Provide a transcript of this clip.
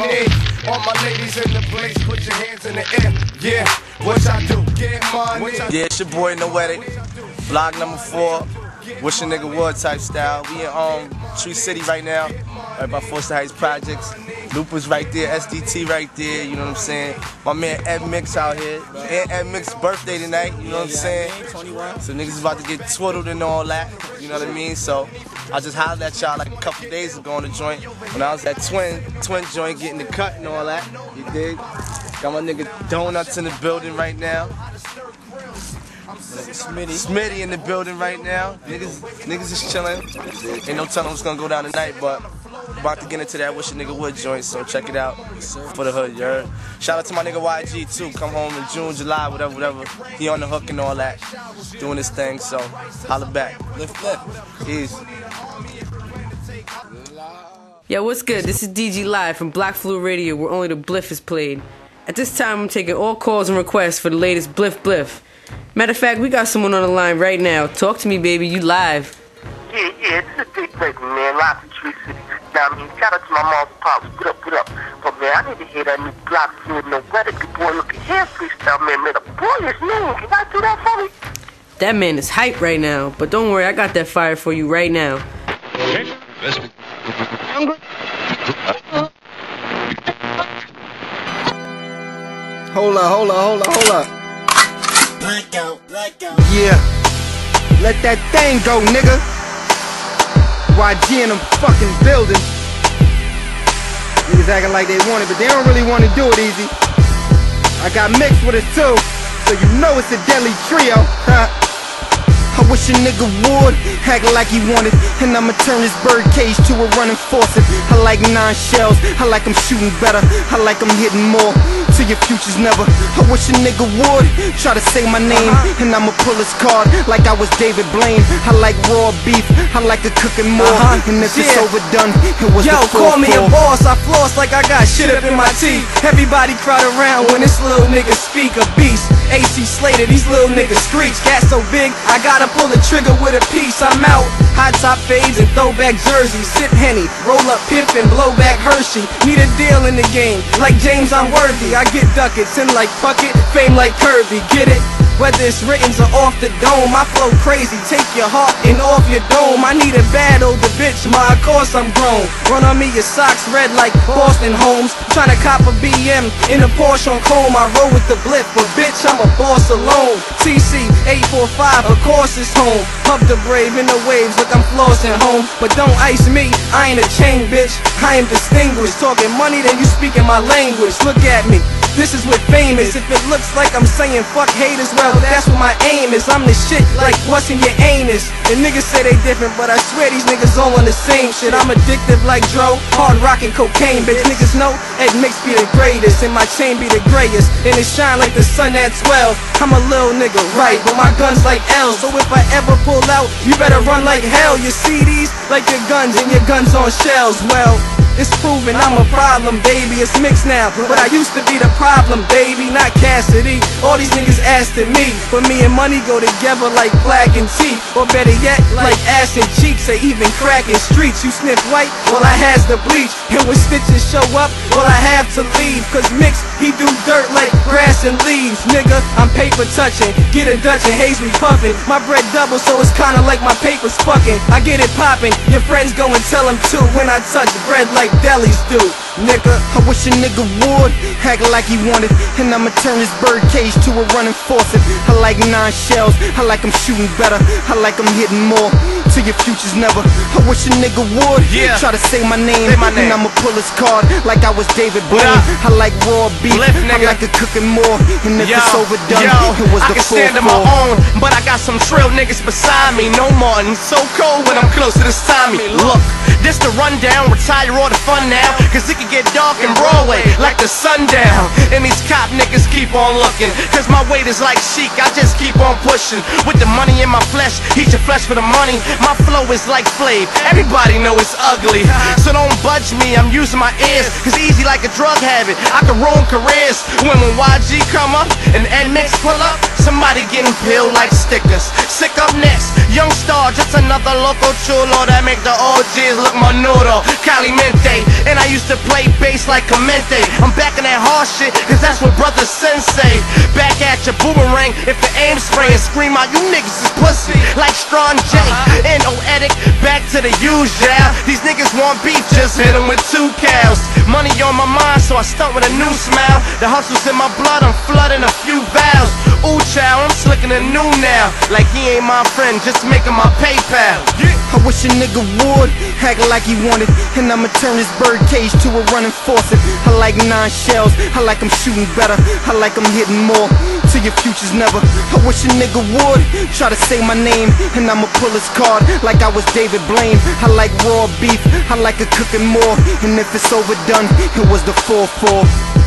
All my ladies in the place, put your hands in the air. Yeah, what y'all do? Get money. Yeah, it's your boy Noetic, vlog number 4. Wish a nigga would type style. We in Tree City right now, right by Forster Heights Projects. Lupa's right there, SDT right there, you know what I'm saying? My man Ed Mix out here. And Ed Mix's birthday tonight, you know what I'm saying? So niggas is about to get twiddled and all that, you know what I mean? So I just hollered at y'all like a couple days ago on the joint when I was at Twin joint getting the cut and all that, you dig? Got my nigga Donuts in the building right now. Smitty in the building right now. Niggas is chilling. Ain't no telling what's gonna go down tonight, but about to get into that Wish a Nigga Would joint, so check it out for the hood, you heard? Shout out to my nigga YG too. Come home in June, July, whatever. He on the hook and all that, doing his thing, so holla back. Lift. Easy. Yo, what's good? This is DG Live from Black Flu Radio, where only the bliff is played. At this time, I'm taking all calls and requests for the latest bliff. Matter of fact, we got someone on the line right now. Talk to me, baby. You live. Yeah, this is Big Baby, man. Live from Tree City. Now, I mean, shout out to my mom's pops. What up? But, man, I need to hear that new Black Flu Noetic boy looking here freestyle, man. Man, the boy is mean. Can I do that for me? That man is hype right now. But don't worry, I got that fire for you right now. Hold up. Let go. Yeah. Let that thing go, nigga. YG in them fucking building. Niggas acting like they want it, but they don't really want to do it easy. I got mixed with it too, so you know it's a deadly trio. I wish a nigga would act like he wanted, and I'ma turn this bird cage to a running faucet. I like 9 shells, I like I'm shooting better, I like I'm hitting more, till your future's never. I wish a nigga would try to say my name, and I'ma pull his card like I was David Blaine. I like raw beef, I like to cook it more, and if it's overdone, it was Yo, the call me a boss, I floss like I got shit up in my teeth. Everybody crowd around when this little nigga speak a beast. AC Slater, these little niggas screech. Gat so big, I gotta pull the trigger with a piece. I'm out, high top fades and throwback jerseys. Sip Henny, roll up Pip and blow back Hershey. Need a deal in the game, like James I'm worthy. I get ducats in like Puckett, fame like Kirby, get it? Whether it's writtens or off the dome, I flow crazy, take your heart and off your dome. I need a bad older bitch, of course I'm grown. Run on me, your socks red like Boston Homes. Tryna cop a BM in a Porsche on Chrome. I roll with the blip, but bitch, I'm a boss alone. TC 845, of course it's home. Puff the brave in the waves, look I'm flossing home. But don't ice me, I ain't a chain bitch, I am distinguished. Talking money, then you speaking my language. Look at me, this is what fame is. If it looks like I'm saying fuck haters, well, that's what my aim is. I'm the shit like what's in your anus. And niggas say they different, but I swear these niggas all on the same shit. I'm addictive like Dro, hard rockin' cocaine, bitch. Niggas know Ed Mix be the greatest, and my chain be the grayest, and it shine like the sun at 12. I'm a little nigga, right, but my gun's like L. So if I ever pull out, you better run like hell. You see these like your guns, and your guns on shells. Well, it's proven I'm a problem, baby. It's mixed now, but I used to be the problem, baby, not Cassidy. All these niggas asking me, but me and money go together like black and tea, or better yet, like ass and cheeks, or even cracking streets. You sniff white, well I has the bleach, and when stitches show up, well I have to leave. Cause Mix, he do dirt like grass and leaves. Nigga, I'm paper touching, get a Dutch and haze me puffin'. My bread double, so it's kinda like my paper's fucking. I get it poppin', your friends go and tell them too, when I touch bread like delis do. Nigga, I wish a nigga would act like he wanted, and I'ma turn this bird cage to a running faucet. I like 9 shells, I like I'm shooting better, I like I'm hitting more, till your future's never. I wish a nigga would try to say my name, and I'ma pull his card like I was David Blaine. I like raw beef, I like to cook it more, and if it's overdone, it was the I can stand on my own, but I got some trail niggas beside me. No Martin, so cold when I'm close to this Tommy. Look, this the rundown, retire all the fun now, cause it can get dark in Broadway like the sundown. And these cop niggas keep on looking, cause my weight is like chic, I just keep on pushing. With the money in my flesh, eat your flesh for the money. My flow is like Flav, everybody know it's ugly. So don't budge me, I'm using my ears, cause easy like a drug habit, I can ruin careers. When YG come up and Ed Mix pull up, Somebody getting peeled like stickers. Sick up next, Young Star, just another local chulo that make the OGs look menudo, calimente. And I used to play bass like Clemente. I'm back in that hard shit, cause that's what brother Sensei. Back at your boomerang, if the aim spray and scream out, you niggas is pussy, like Strong J. Noetic, back to the usual. These niggas want beef, just hit them with 2 cows. Money on my mind, so I stunt with a new smile. The hustle's in my blood, I'm flooding a few vows. Ooh, child, I'm slicking a new now. Like he ain't my friend, just making my PayPal. I wish a nigga would act like he wanted, and I'ma turn this bird cage to a running faucet. I like 9 shells, I like 'em shooting better, I like 'em hitting more, to your future's never. I wish a nigga would try to say my name, and I'ma pull his card like I was David Blaine. I like raw beef, I like it cooking more, and if it's overdone, it was the 4-4.